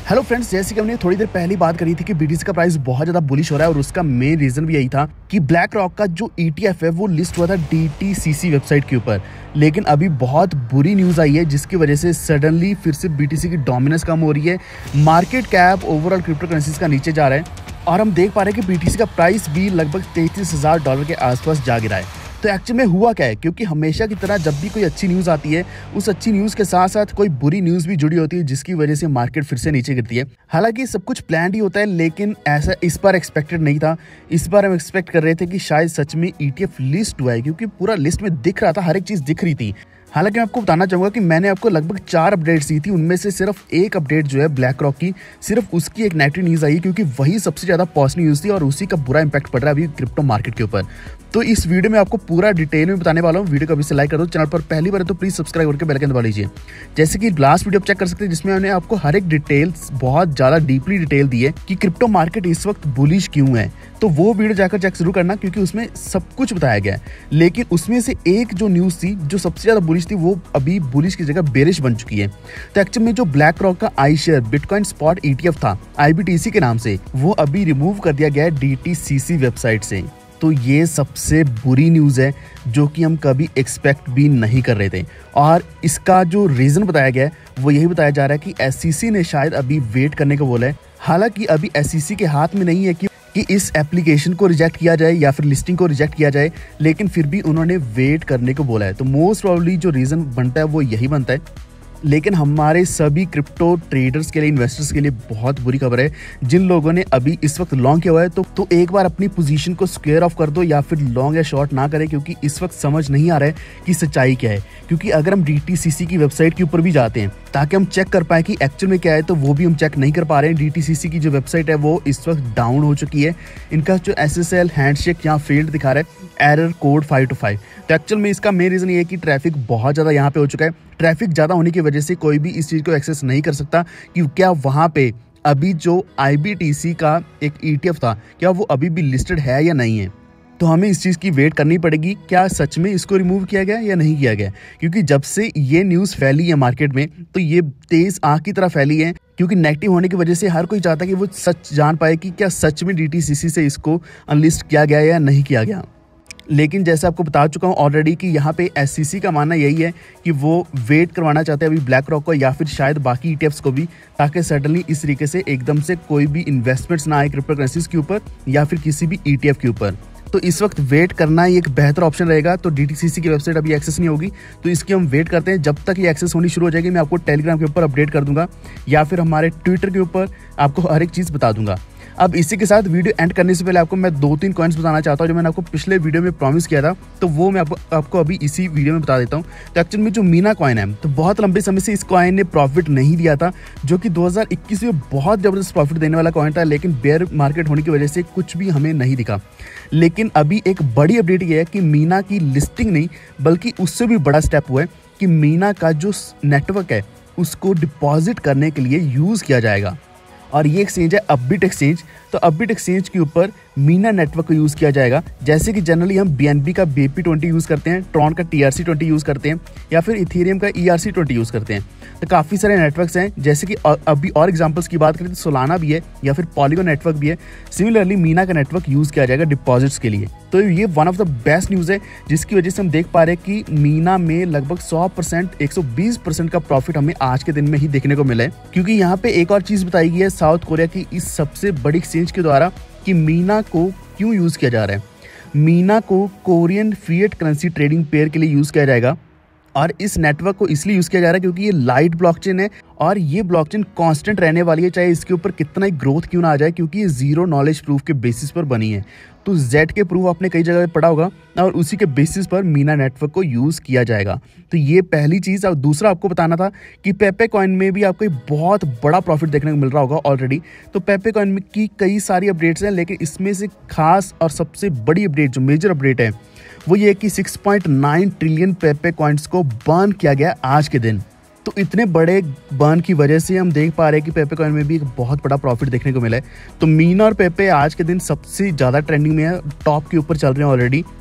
Hello friends, जैसे कि हमने थोड़ी देर पहले बात करी थी कि बीटीसी का प्राइस बहुत ज्यादा बुलिश हो रहा है और उसका मेन रीजन भी यही था कि ब्लैक रॉक का जो ETF है वो लिस्ट हुआ था DTCC वेबसाइट के ऊपर। लेकिन अभी बहुत बुरी न्यूज़ आई है जिसकी वजह से सडनली फिर से BTC की डोमिनेंस कम हो रही है। Market cap overall crypto currencies का नीचे जा रहा है और हम देख पा रहे हैं कि BTC का प्राइस भी लगभग $33,000 के आसपास जा गिरा है। तो एक्चुअली में हुआ क्या है, क्योंकि हमेशा की तरह जब भी कोई अच्छी न्यूज़ आती है उस अच्छी न्यूज़ के साथ साथ कोई बुरी न्यूज़ भी जुड़ी होती है जिसकी वजह से मार्केट फिर से नीचे गिरती है। हालांकि सब कुछ प्लान ही होता है, लेकिन ऐसा इस बार एक्सपेक्टेड नहीं था। इस बार हम एक्सपेक्ट कर रहे थे कि शायद सच में ETF लिस्ट हुआ है, क्योंकि पूरा लिस्ट में दिख रहा था, हर एक चीज़ दिख रही थी। हालांकि मैं आपको बताना चाहूँगा कि मैंने आपको लगभग 4 अपडेट्स दी थी, उनमें से सिर्फ एक अपडेट जो है ब्लैक रॉक की, सिर्फ उसकी एक नेगेटिव न्यूज़ आई, क्योंकि वही सबसे ज़्यादा पॉजिटिव न्यूज़ थी और उसी का बुरा इंपैक्ट पड़ रहा है अभी क्रिप्टो मार्केट के ऊपर। तो इस वीडियो में आपको पूरा डिटेल में बताने वाला हूँ। वीडियो को अभी से लाइक कर दो, चैनल पर पहली बार है तो प्लीज़ सब्सक्राइब करके बेल आइकन दबा लीजिए। जैसे कि लास्ट वीडियो आप चेक कर सकते हैं जिसमें मैंने आपको हर एक डिटेल्स बहुत ज़्यादा डीपली डिटेल दी है कि क्रिप्टो मार्केट इस वक्त बुलिश क्यों है। तो वो वीडियो जाकर चेक जरूर करना, क्योंकि उसमें सब कुछ बताया गया है। लेकिन उसमें से एक जो न्यूज़ थी जो सबसे ज़्यादा बुलिश थी वो अभी बुलिश की जगह बेरिश बन चुकी है। तो एक्चुअली में जो ब्लैक रॉक का iShares बिटकॉइन स्पॉट ETF था IBTC के नाम से, वो अभी रिमूव कर दिया गया है DTCC वेबसाइट से। तो ये सबसे बुरी न्यूज़ है जो कि हम कभी एक्सपेक्ट भी नहीं कर रहे थे। और इसका जो रीज़न बताया गया है वो यही बताया जा रहा है कि SEC ने शायद अभी वेट करने को बोला है। हालांकि अभी SEC के हाथ में नहीं है कि इस एप्लीकेशन को रिजेक्ट किया जाए या फिर लिस्टिंग को रिजेक्ट किया जाए, लेकिन फिर भी उन्होंने वेट करने को बोला है। तो मोस्ट प्रोबेबली जो रीज़न बनता है वो यही बनता है। लेकिन हमारे सभी क्रिप्टो ट्रेडर्स के लिए, इन्वेस्टर्स के लिए बहुत बुरी खबर है। जिन लोगों ने अभी इस वक्त लॉन्ग किया हुआ है तो एक बार अपनी पोजीशन को स्क्वायर ऑफ कर दो, या फिर लॉन्ग या शॉर्ट ना करें, क्योंकि इस वक्त समझ नहीं आ रहा है कि सच्चाई क्या है। क्योंकि अगर हम DTCC की वेबसाइट के ऊपर भी जाते हैं ताकि हम चेक कर पाए कि एक्चुअल में क्या है, तो वो भी हम चेक नहीं कर पा रहे हैं। DTCC की जो वेबसाइट है वो इस वक्त डाउन हो चुकी है। इनका जो SSL हैंडशेक यहाँ फेल्ड दिखा रहा है, एरर कोड 525। तो एक्चुअल में इसका मेन रीज़न ये है कि ट्रैफिक बहुत ज़्यादा यहाँ पे हो चुका है। ट्रैफिक ज़्यादा होने की वजह से कोई भी इस चीज़ को एक्सेस नहीं कर सकता कि क्या वहाँ पे अभी जो IBTC का एक ETF था क्या वो अभी भी लिस्टेड है या नहीं है। तो हमें इस चीज़ की वेट करनी पड़ेगी, क्या सच में इसको रिमूव किया गया या नहीं किया गया। क्योंकि जब से ये न्यूज़ फैली है मार्केट में तो ये तेज़ आग की तरह फैली है, क्योंकि नेगेटिव होने की वजह से हर कोई चाहता है कि वो सच जान पाए कि क्या सच में DTCC से इसको अनलिस्ट किया गया या नहीं किया गया। लेकिन जैसे आपको बता चुका हूँ ऑलरेडी कि यहाँ पे SEC का मानना यही है कि वो वेट करवाना चाहते हैं अभी ब्लैक रॉक को या फिर शायद बाकी ETFs को भी, ताकि सडनली इस तरीके से एकदम से कोई भी इन्वेस्टमेंट्स ना आए क्रिप्टो करेंसीज के ऊपर या फिर किसी भी ETF के ऊपर। तो इस वक्त वेट करना ही एक बेहतर ऑप्शन रहेगा। तो DTCC की वेबसाइट अभी एक्सेस नहीं होगी, तो इसकी हम वेट करते हैं। जब तक ये एक्सेस होनी शुरू हो जाएगी मैं आपको टेलीग्राम के ऊपर अपडेट कर दूंगा या फिर हमारे ट्विटर के ऊपर आपको हर एक चीज़ बता दूंगा। अब इसी के साथ वीडियो एंड करने से पहले आपको मैं 2-3 कॉइन्स बताना चाहता हूँ जो मैंने आपको पिछले वीडियो में प्रॉमिस किया था, तो वो मैं आपको अभी इसी वीडियो में बता देता हूँ। तो एक्चुअल में जो मीना कॉइन है, तो बहुत लंबे समय से इस कॉइन ने प्रॉफिट नहीं दिया था, जो कि 2021 में बहुत ज़बरदस्त प्रॉफिट देने वाला कॉइन था, लेकिन बेयर मार्केट होने की वजह से कुछ भी हमें नहीं दिखा। लेकिन अभी एक बड़ी अपडेट ये है कि मीना की लिस्टिंग नहीं बल्कि उससे भी बड़ा स्टेप हुआ है कि मीना का जो नेटवर्क है उसको डिपॉजिट करने के लिए यूज़ किया जाएगा। और ये एक्सचेंज है अपबिट एक्सचेंज। तो अपबिट एक्सचेंज के ऊपर मीना नेटवर्क को यूज़ किया जाएगा। जैसे कि जनरली हम BNB का BP20 यूज़ करते हैं, ट्रॉन का TRC20 यूज़ करते हैं या फिर इथेरियम का ERC20 यूज़ करते हैं। तो काफ़ी सारे नेटवर्क्स हैं, जैसे कि अभी और एग्जांपल्स की बात करें तो सोलाना भी है या फिर पॉलीगॉन नेटवर्क भी है। सिमिलरली मीना का नेटवर्क यूज़ किया जाएगा डिपॉजिट्स के लिए। तो ये one of the best news है जिसकी वजह से हम देख पा रहे हैं कि मीना में लगभग 100% 120% का प्रॉफिट हमें आज के दिन में ही देखने को मिला है। क्योंकि यहाँ पे एक और चीज़ बताई गई है साउथ कोरिया की इस सबसे बड़ी एक्सचेंज के द्वारा कि मीना को क्यों यूज़ किया जा रहा है। मीना को Korean fiat currency trading pair के लिए यूज़ किया जाएगा और इस नेटवर्क को इसलिए यूज़ किया जा रहा है क्योंकि ये लाइट ब्लॉकचेन है और ये ब्लॉकचेन कांस्टेंट रहने वाली है, चाहे इसके ऊपर कितना ही ग्रोथ क्यों ना आ जाए, क्योंकि ये जीरो नॉलेज प्रूफ के बेसिस पर बनी है। तो जेड के प्रूफ आपने कई जगह पे पढ़ा होगा और उसी के बेसिस पर मीना नेटवर्क को यूज़ किया जाएगा। तो ये पहली चीज़। और दूसरा आपको बताना था कि पेपे कॉइन में भी आपको बहुत बड़ा प्रॉफिट देखने को मिल रहा होगा ऑलरेडी। तो पेपे कॉइन में की कई सारी अपडेट्स हैं, लेकिन इसमें से खास और सबसे बड़ी अपडेट जो मेजर अपडेट है वो ये कि 6.9 ट्रिलियन पेपे कॉइन्स को बर्न किया गया आज के दिन। तो इतने बड़े बर्न की वजह से हम देख पा रहे हैं कि पेपे कॉइन में भी एक बहुत बड़ा प्रॉफिट देखने को मिला है। तो मीना और पेपे आज के दिन सबसे ज़्यादा ट्रेंडिंग में है, टॉप के ऊपर चल रहे हैं ऑलरेडी।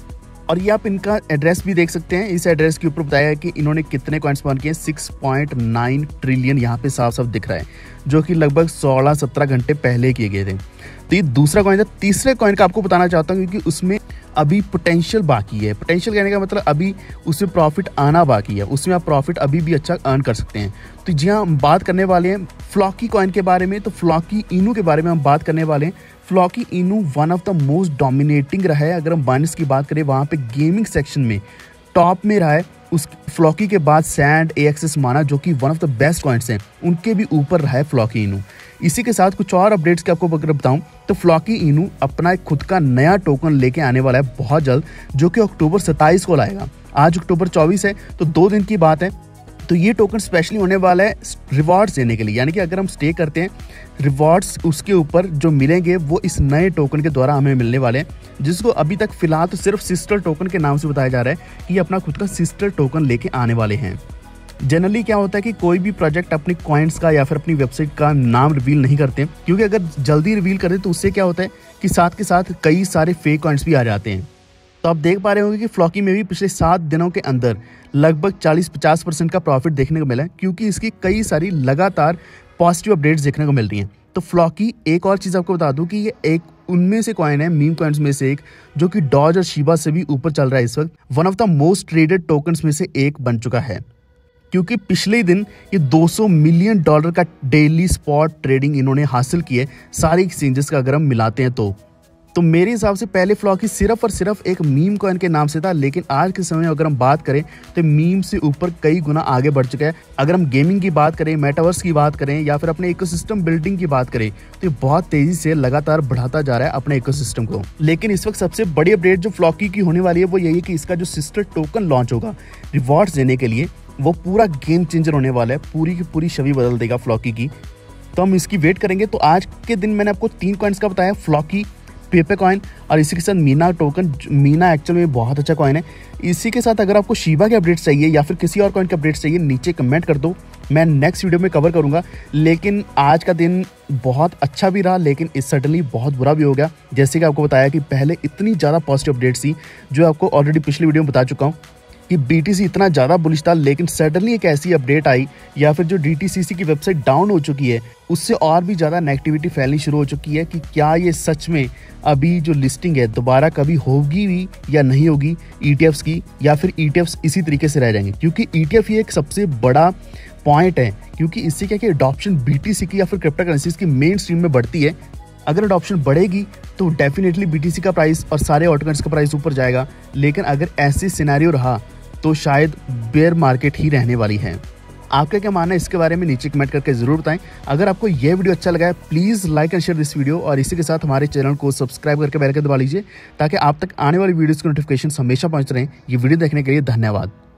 और ये आप इनका एड्रेस भी देख सकते हैं। इस एड्रेस के ऊपर बताया है कि इन्होंने कितने कॉइन्स अर्न किए। 6.9 ट्रिलियन यहाँ पे साफ साफ दिख रहा है, जो कि लगभग 16-17 घंटे पहले किए गए थे। तो ये दूसरा कॉइन था। तीसरे कॉइन का आपको बताना चाहता हूँ क्योंकि उसमें अभी पोटेंशियल बाकी है। पोटेंशियल कहने का मतलब अभी उसमें प्रॉफिट आना बाकी है, उसमें आप प्रॉफिट अभी भी अच्छा अर्न कर सकते हैं। तो जी हाँ, हम बात करने वाले हैं फ्लॉकी कॉइन के बारे में। तो फ्लॉकी इनू के बारे में हम बात करने वाले हैं। Floki Inu one of the most dominating रहा है। अगर हम बाइनेंस की बात करें, वहाँ पे गेमिंग सेक्शन में टॉप में रहा है। उस फ्लॉकी के बाद सैंड, AXS माना, जो कि one of the best coins हैं, उनके भी ऊपर रहा है फ्लॉकी इनू। इसी के साथ कुछ और अपडेट्स के आपको अगर बताऊं तो फ्लॉकी इनू अपना एक खुद का नया टोकन लेके आने वाला है बहुत जल्द, जो कि अक्टूबर 27 को लाएगा। आज अक्टूबर 24 है, तो 2 दिन की बात है। तो ये टोकन स्पेशली होने वाला है रिवॉर्ड्स देने के लिए, यानी कि अगर हम स्टे करते हैं, रिवॉर्ड्स उसके ऊपर जो मिलेंगे वो इस नए टोकन के द्वारा हमें मिलने वाले हैं, जिसको अभी तक फिलहाल तो सिर्फ सिस्टर टोकन के नाम से बताया जा रहा है कि ये अपना खुद का सिस्टर टोकन लेके आने वाले हैं। जनरली क्या होता है कि कोई भी प्रोजेक्ट अपनी कॉइन्स का या फिर अपनी वेबसाइट का नाम रिवील नहीं करते, क्योंकि अगर जल्दी रिवील कर दे तो उससे क्या होता है कि साथ के साथ कई सारे फेक कॉइन्स भी आ जाते हैं। तो आप देख पा रहे होंगे कि फ्लॉकी में भी पिछले 7 दिनों के अंदर लगभग 40-50% का प्रॉफिट देखने को मिला है, क्योंकि इसकी कई सारी लगातार पॉजिटिव अपडेट्स देखने को मिल रही हैं। तो फ्लॉकी, एक और चीज़ आपको बता दूं कि ये एक उनमें से कॉइन है, मीम कॉइन्स में से एक, जो कि डॉज और शिबा से भी ऊपर चल रहा है। इस वक्त one of the most traded tokens में से एक बन चुका है, क्योंकि पिछले दिन ये $200 मिलियन का डेली स्पॉट ट्रेडिंग इन्होंने हासिल की है सारी एक्सचेंजेस का अगर हम मिलाते हैं तो मेरे हिसाब से पहले फ्लॉकी सिर्फ और सिर्फ एक मीम कॉइन के नाम से था, लेकिन आज के समय में अगर हम बात करें तो मीम से ऊपर कई गुना आगे बढ़ चुका है। अगर हम गेमिंग की बात करें, मेटावर्स की बात करें या फिर अपने इकोसिस्टम बिल्डिंग की बात करें, तो ये बहुत तेजी से लगातार बढ़ाता जा रहा है अपने इकोसिस्टम को। लेकिन इस वक्त सबसे बड़ी अपडेट जो फ्लॉकी की होने वाली है वो यही है कि इसका जो सिस्टर टोकन लॉन्च होगा रिवॉर्ड्स देने के लिए, वो पूरा गेम चेंजर होने वाला है, पूरी की पूरी छवि बदल देगा फ्लॉकी की। तो हम इसकी वेट करेंगे। तो आज के दिन मैंने आपको 3 कॉइन्स का बताया, फ्लॉकी, पेपर कॉइन और इसी के साथ मीना टोकन। मीना एक्चुअल में बहुत अच्छा कॉइन है। इसी के साथ अगर आपको शिबा के अपडेट्स चाहिए या फिर किसी और कॉइन के अपडेट्स चाहिए, नीचे कमेंट कर दो, मैं नेक्स्ट वीडियो में कवर करूंगा। लेकिन आज का दिन बहुत अच्छा भी रहा, लेकिन इस सडनली बहुत बुरा भी हो गया। जैसे कि आपको बताया कि पहले इतनी ज़्यादा पॉजिटिव अपडेट्स थी, जो आपको ऑलरेडी पिछली वीडियो में बता चुका हूँ कि BTC इतना ज़्यादा बुलिश था, लेकिन सडनली एक ऐसी अपडेट आई या फिर जो DTCC की वेबसाइट डाउन हो चुकी है, उससे और भी ज़्यादा नेगेटिविटी फैलनी शुरू हो चुकी है कि क्या ये सच में अभी जो लिस्टिंग है दोबारा कभी होगी भी या नहीं होगी ETFs की, या फिर ETFs इसी तरीके से रह जाएंगे। क्योंकि ETF ही एक सबसे बड़ा पॉइंट है, क्योंकि इससे क्या कि अडॉप्शन BTC की या फिर क्रिप्टो करेंसीज की मेन स्ट्रीम में बढ़ती है। अगर अडॉप्शन बढ़ेगी तो डेफिनेटली BTC का प्राइस और सारे ऑल्टरनेटिव्स का प्राइस ऊपर जाएगा। लेकिन अगर ऐसे सिनेरियो रहा तो शायद बेयर मार्केट ही रहने वाली है। आपका क्या मानना है इसके बारे में नीचे कमेंट करके जरूर बताएं। अगर आपको यह वीडियो अच्छा लगा है, please like and share this video, और इसी के साथ हमारे चैनल को सब्सक्राइब करके बेल आइकन दबा लीजिए, ताकि आप तक आने वाली वीडियोस की नोटिफिकेशन हमेशा पहुंच रहे हैं। ये वीडियो देखने के लिए धन्यवाद।